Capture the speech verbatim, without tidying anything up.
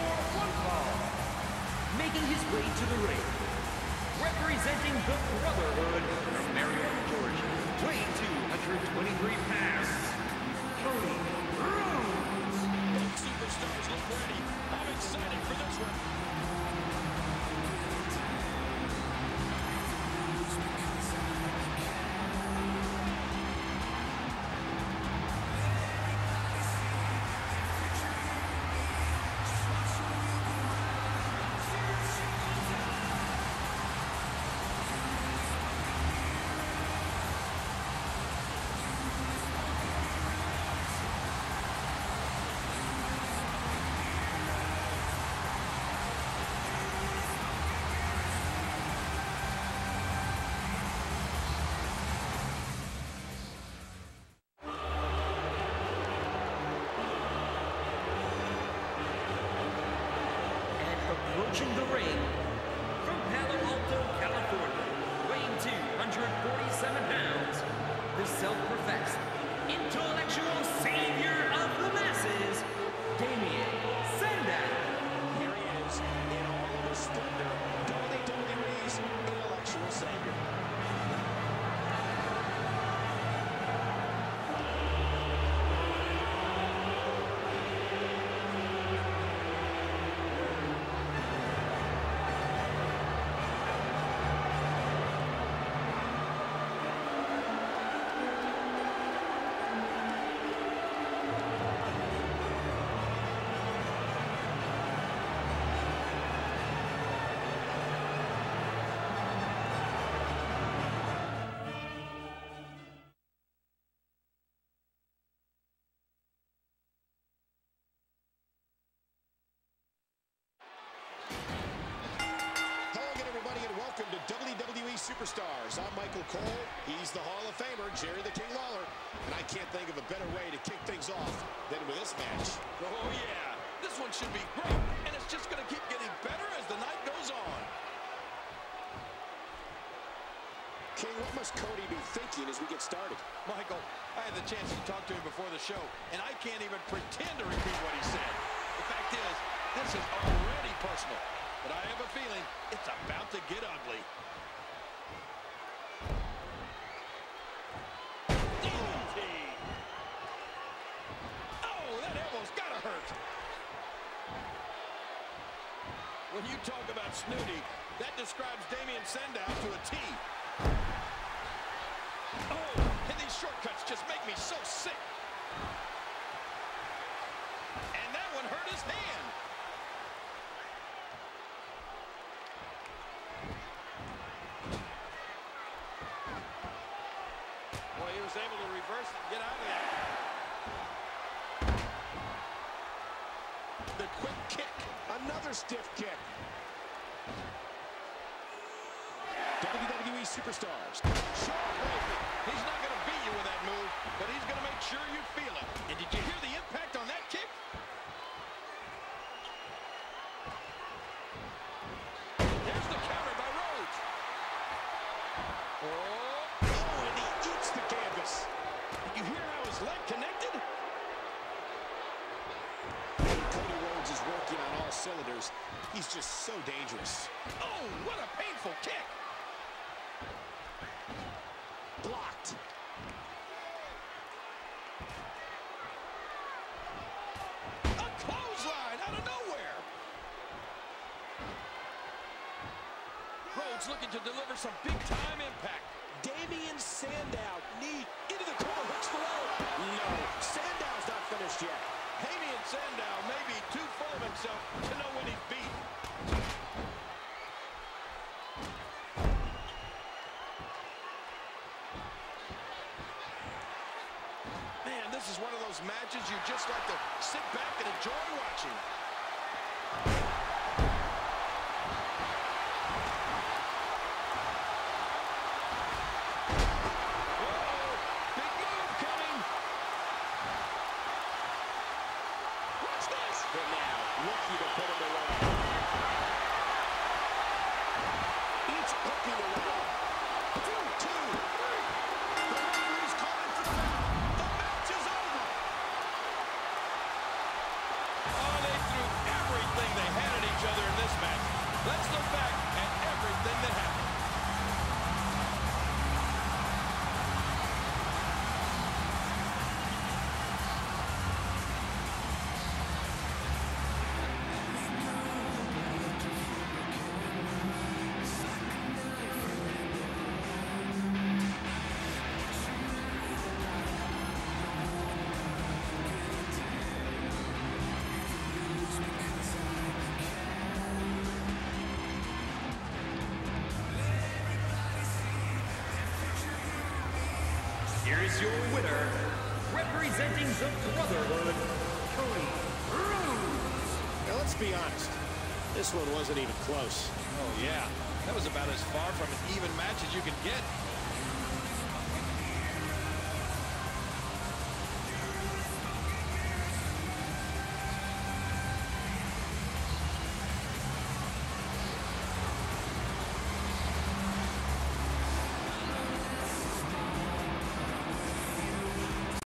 for one fall. Making his way to the ring, representing the Brotherhood from Marietta, Georgia, weighing two hundred twenty-three pounds, Cody Rhodes. Both superstars look ready. I'm excited for this one. Approaching the ring from Palo Alto, California, weighing two hundred forty-seven pounds, the self-professed intellectual savior of the masses, Damien Sandow. Here he is in all of his splendor, W W E's intellectual savior. Welcome to W W E Superstars. I'm Michael Cole. He's the Hall of Famer, Jerry the King Lawler. And I can't think of a better way to kick things off than with this match. Oh, yeah. This one should be great. And it's just going to keep getting better as the night goes on. King, what must Cody be thinking as we get started? Michael, I had the chance to talk to him before the show, and I can't even pretend to repeat what he said. The fact is, this is already personal. But I have a feeling it's about to get ugly. D D T. Oh, that elbow's gotta hurt. When you talk about snooty, that describes Damien Sandow to a T. Oh, and these shortcuts just make me so sick. And that one hurt his hand. He was able to reverse it and get out of that. The quick kick. Another stiff kick. W W E Superstars. Sure, baby. He's not going to beat you with that move, but he's going to make sure you feel it. And did you hear the impact on that kick? There's the counter by Rhodes. Oh. Did you hear how his leg connected? Cody Rhodes is working on all cylinders. He's just so dangerous. Oh, what a painful kick. Blocked. A clothesline out of nowhere. Rhodes looking to deliver some big-time impact. Damien Sandow, knee into the corner, hooks the rope. No, Sandow's not finished yet. Damien Sandow may be too full of himself to know when he's beat. Man, this is one of those matches you just like to sit back and enjoy watching. Lucky to put him away. Each hooking away. Two, two, three. The referee's calling for the foul. The match is over. Oh, they threw everything everything they had at each other in this match. Let's look back at everything that happened. Here is your winner, representing the Brotherhood, Cody Rhodes. Now, let's be honest. This one wasn't even close. Oh, yeah. That was about as far from an even match as you can get.